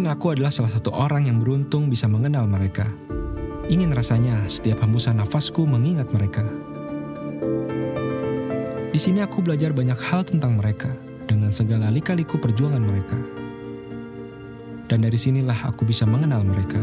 aku adalah salah satu orang yang beruntung bisa mengenal mereka. Ingin rasanya setiap hembusan nafasku mengingat mereka. Di sini aku belajar banyak hal tentang mereka, dengan segala lika-liku perjuangan mereka. Dan dari sinilah aku bisa mengenal mereka.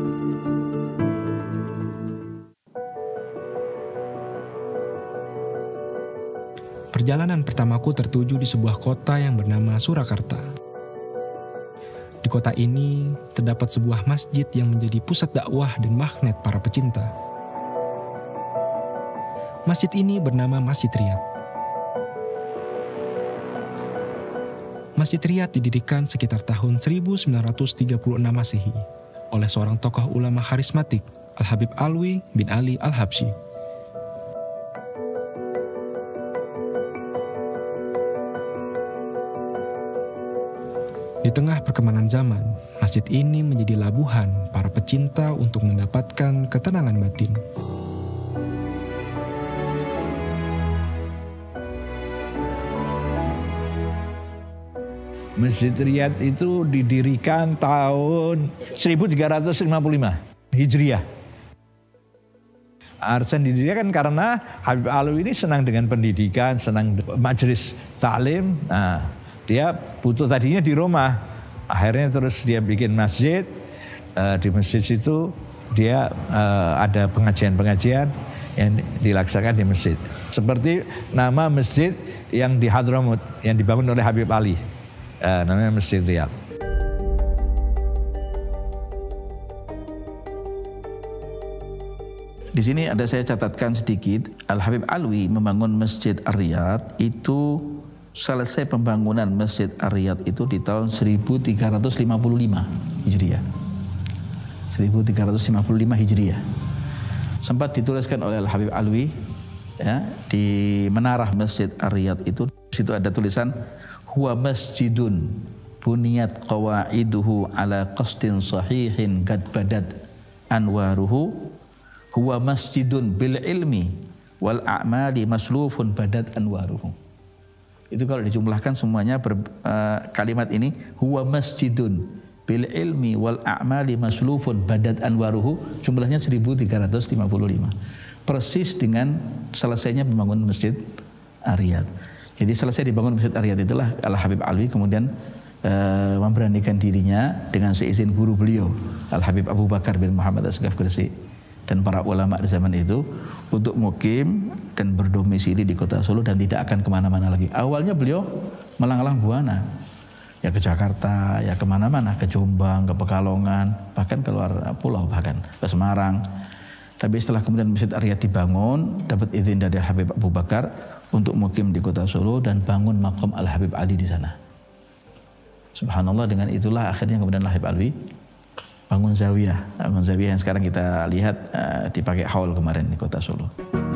Perjalanan pertamaku tertuju di sebuah kota yang bernama Surakarta. Di kota ini terdapat sebuah masjid yang menjadi pusat dakwah dan magnet para pecinta. Masjid ini bernama Masjid Riyad. Masjid Riyad didirikan sekitar tahun 1936 Masehi oleh seorang tokoh ulama karismatik, Al-Habib Alwi bin Ali Al-Habsyi. Di tengah perkembangan zaman, masjid ini menjadi labuhan para pecinta untuk mendapatkan ketenangan batin. Masjid Riyad itu didirikan tahun 1355 Hijriah. Alasan didirikan karena Habib Alwi ini senang dengan pendidikan, senang majelis taklim. Nah, dia butuh tadinya di rumah. Akhirnya terus dia bikin masjid. Di masjid situ dia ada pengajian-pengajian yang dilaksanakan di masjid. Seperti nama masjid yang di Hadramut yang dibangun oleh Habib Ali. Namanya Masjid Riyad. Di sini ada saya catatkan sedikit, Al-Habib Alwi membangun Masjid Ar-Riyad itu selesai pembangunan Masjid Ar-Riyad itu di tahun 1355 Hijriah. 1355 Hijriah. Sempat dituliskan oleh Al-Habib Alwi ya, di menarah Masjid Ar-Riyad itu, di situ ada tulisan huwa masjidun buniyat qawaiduhu ala qasdin sahihin qad badat anwaruhu huwa masjidun bil ilmi wal a'mali maslufun badat anwaruhu. Itu kalau dijumlahkan semuanya kalimat ini huwa masjidun bil ilmi wal a'mali maslufun badat anwaruhu, jumlahnya 1355. Persis dengan selesainya pembangunan Masjid Ar-Riyad. Jadi selesai dibangun Masjid Ar-Riyad itulah Al-Habib Alwi kemudian memberanikan dirinya dengan seizin guru beliau Al-Habib Abu Bakar bin Muhammad Asghaf Gresik dan para ulama di zaman itu untuk mukim dan berdomisili di kota Solo dan tidak akan kemana-mana lagi. Awalnya beliau melanglang buana, ya ke Jakarta, ya kemana-mana, ke Jombang, ke Pekalongan, bahkan keluar pulau, bahkan ke Semarang. Tapi setelah kemudian Masjid Ar-Riyad dibangun, dapat izin dari Habib Abu Bakar untuk mukim di kota Solo dan bangun makam Al-Habib Ali di sana. Subhanallah, dengan itulah akhirnya kemudian Al-Habib Alwi bangun zawiyah. Bangun zawiyah yang sekarang kita lihat dipakai haul kemarin di kota Solo.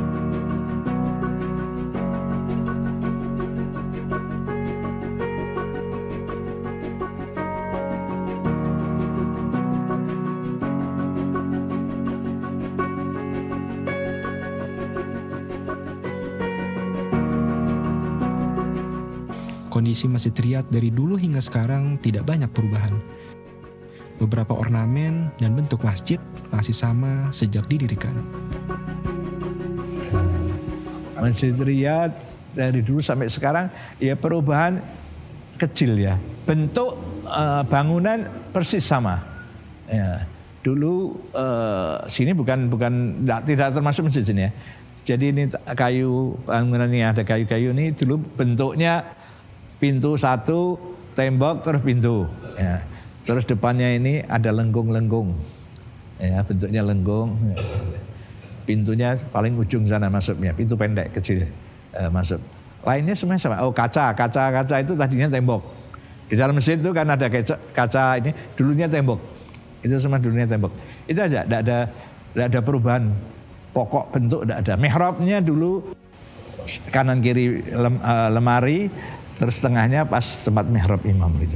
Kondisi Masjid Riyad dari dulu hingga sekarang tidak banyak perubahan. Beberapa ornamen dan bentuk masjid masih sama sejak didirikan. Masjid Riyad dari dulu sampai sekarang ya perubahan kecil ya. Bentuk bangunan persis sama. Ya, dulu sini tidak termasuk masjid sini ya. Jadi ini kayu, bangunannya ada kayu-kayu ini dulu bentuknya pintu satu, tembok terus pintu. Ya. Terus depannya ini ada lengkung-lengkung. Ya, bentuknya lengkung. Pintunya paling ujung sana masuknya, pintu pendek kecil masuk. Lainnya semuanya sama. Oh, kaca itu tadinya tembok. Di dalam masjid itu kan ada kaca ini, dulunya tembok. Itu semua dulunya tembok. Itu aja, tidak ada perubahan pokok bentuk, tidak ada. Mihrabnya dulu kanan kiri lemari, terus tengahnya pas tempat mihrab imam gitu.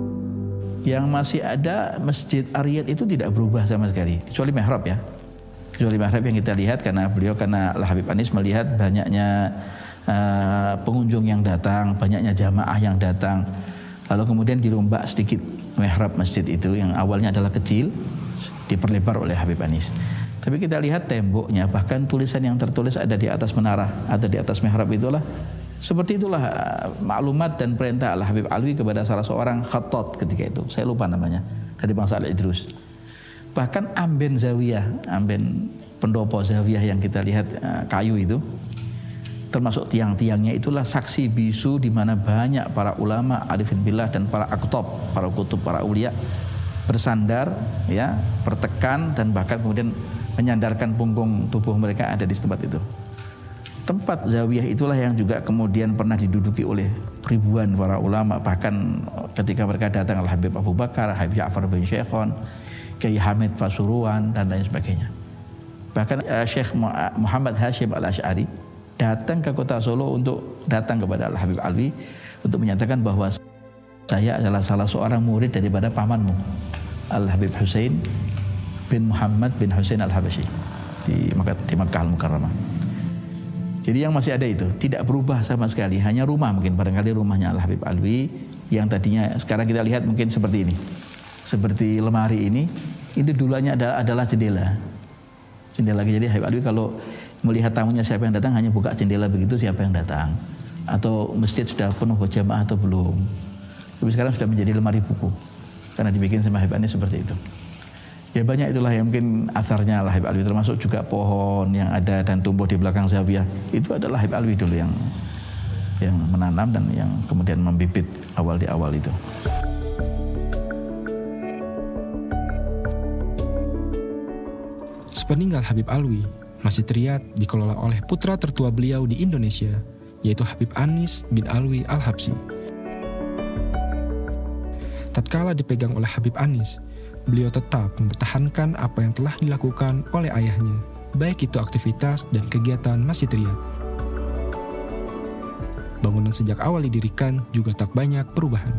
Yang masih ada Masjid Ar-Riyad itu tidak berubah sama sekali, kecuali mihrab ya. Kecuali mihrab yang kita lihat karena Al-Habib Anis melihat banyaknya pengunjung yang datang, banyaknya jamaah yang datang. Lalu kemudian dirombak sedikit mihrab masjid itu yang awalnya adalah kecil, diperlebar oleh Habib Anis. Tapi kita lihat temboknya, bahkan tulisan yang tertulis ada di atas menara atau di atas mihrab itulah. Seperti itulah maklumat dan perintah Al-Habib Alwi kepada salah seorang khattat ketika itu. Saya lupa namanya, dari bangsa Al-Idrus. Bahkan amben zawiyah, amben pendopo zawiyah yang kita lihat kayu itu, termasuk tiang-tiangnya itulah saksi bisu di mana banyak para ulama, arifin billah dan para aktob, para kutub, para ulia bersandar, ya, bertekan dan bahkan kemudian menyandarkan punggung tubuh mereka ada di tempat itu. Tempat zawiyah itulah yang juga kemudian pernah diduduki oleh ribuan para ulama, bahkan ketika mereka datang Al-Habib Abu Bakar, Habib Ja'far bin Syekhon, Kiai Hamid Pasuruan dan lain sebagainya. Bahkan Syekh Muhammad Hashim Al-Asy'ari datang ke kota Solo untuk datang kepada Al-Habib Alwi untuk menyatakan bahwa saya adalah salah seorang murid daripada pamanmu Al-Habib Husain bin Muhammad bin Husain Al-Habashi di Makkah Al-Mukarramah. Jadi yang masih ada itu tidak berubah sama sekali, hanya rumah mungkin barangkali rumahnya Al-Habib Alwi yang tadinya sekarang kita lihat mungkin seperti ini, seperti lemari ini dulunya adalah jendela. Jadi Habib Alwi kalau melihat tamunya siapa yang datang hanya buka jendela begitu, siapa yang datang, atau masjid sudah penuh jamaah atau belum. Tapi sekarang sudah menjadi lemari buku karena dibikin sama Habib Anis seperti itu. Ya banyak itulah yang mungkin asarnya Habib Alwi, termasuk juga pohon yang ada dan tumbuh di belakang zawiyah itu adalah Habib Alwi dulu yang menanam dan yang kemudian membibit awal itu. Sepeninggal Habib Alwi, Masjid Riyad dikelola oleh putra tertua beliau di Indonesia, yaitu Habib Anis bin Alwi Al-Habsyi. Tatkala dipegang oleh Habib Anis, beliau tetap mempertahankan apa yang telah dilakukan oleh ayahnya, baik itu aktivitas dan kegiatan Masjid Riyad. Bangunan sejak awal didirikan juga tak banyak perubahan.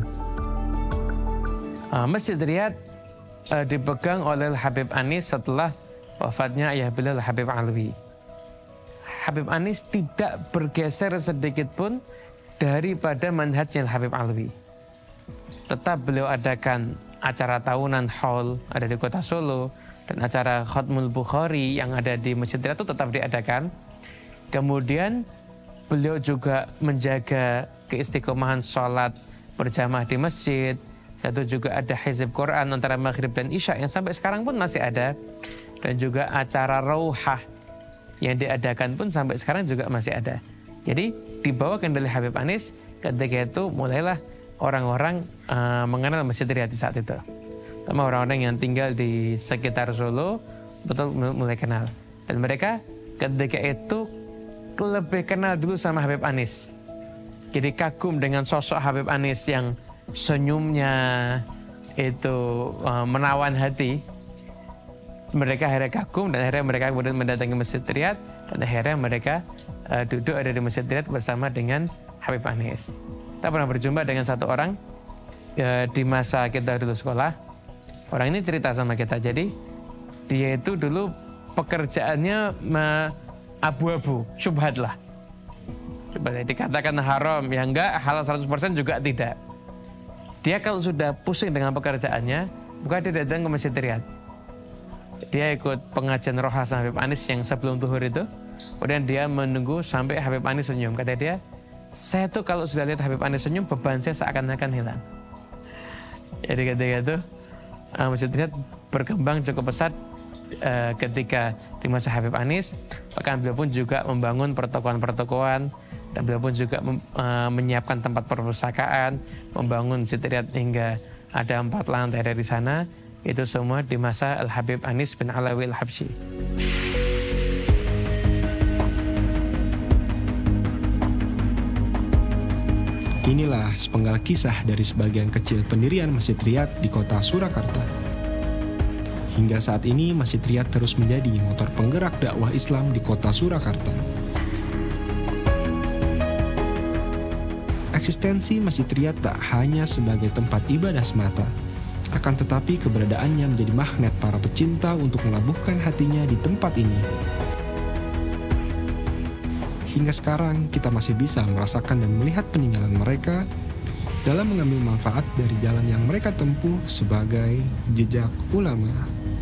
Masjid Riyad dipegang oleh Habib Anis setelah wafatnya ayah beliau Habib Alwi. Habib Anis tidak bergeser sedikit pun daripada manhajnya Habib Alwi. Tetap beliau adakan acara tahunan haul ada di kota Solo dan acara Khatmul Bukhari yang ada di Masjid Riyad itu tetap diadakan. Kemudian beliau juga menjaga keistiqomahan sholat berjamaah di masjid. Satu juga ada hizib Quran antara maghrib dan isya yang sampai sekarang pun masih ada. Dan juga acara rauhah yang diadakan pun sampai sekarang juga masih ada. Jadi di bawah kendali Habib Anis ketika itu mulailah orang-orang mengenal Masjid Riyad di saat itu. Terutama orang-orang yang tinggal di sekitar Solo betul mulai kenal. Dan mereka ketika itu lebih kenal dulu sama Habib Anis. Jadi kagum dengan sosok Habib Anis yang senyumnya itu menawan hati. Mereka akhirnya kagum dan akhirnya mereka kemudian mendatangi Masjid Riyad dan akhirnya mereka duduk ada di Masjid Riyad bersama dengan Habib Anis. Kita pernah berjumpa dengan satu orang di masa kita dulu sekolah. Orang ini cerita sama kita, jadi dia itu dulu pekerjaannya abu-abu, syubhat lah. Dikatakan haram, ya enggak, halal 100% juga tidak. Dia kalau sudah pusing dengan pekerjaannya, bukan dia datang ke Masjid Riyad. Dia ikut pengajian roha sama Habib Anis yang sebelum zuhur itu. Kemudian dia menunggu sampai Habib Anis senyum. Kata dia, saya tuh kalau sudah lihat Habib Anis senyum, beban saya seakan-akan hilang. Jadi ketika itu, Masjid Riyad berkembang cukup pesat ketika di masa Habib Anis. Bahkan beliau pun juga membangun pertokoan-pertokoan. Dan beliau pun juga menyiapkan tempat perpustakaan, membangun Masjid Riyad hingga ada 4 lantai dari sana. Itu semua di masa Al-Habib Anis bin Alawi Al-Habsyi. Inilah sepenggal kisah dari sebagian kecil pendirian Masjid Riyad di kota Surakarta. Hingga saat ini Masjid Riyad terus menjadi motor penggerak dakwah Islam di kota Surakarta. Eksistensi Masjid Riyad tak hanya sebagai tempat ibadah semata, Akan tetapi keberadaannya menjadi magnet para pecinta untuk melabuhkan hatinya di tempat ini. Hingga sekarang kita masih bisa merasakan dan melihat peninggalan mereka dalam mengambil manfaat dari jalan yang mereka tempuh sebagai jejak ulama.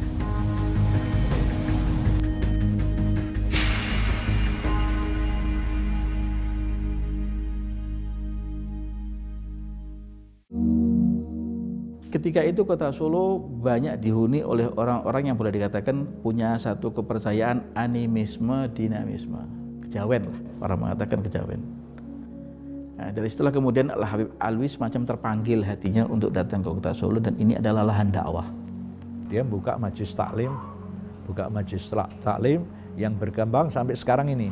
Ketika itu kota Solo banyak dihuni oleh orang-orang yang boleh dikatakan punya satu kepercayaan animisme, dinamisme. Kejawen lah, orang mengatakan kejawen. Nah, dari situlah kemudian Al-Habib Alwi semacam terpanggil hatinya untuk datang ke kota Solo, dan ini adalah lahan dakwah. Dia buka majlis taklim yang berkembang sampai sekarang ini.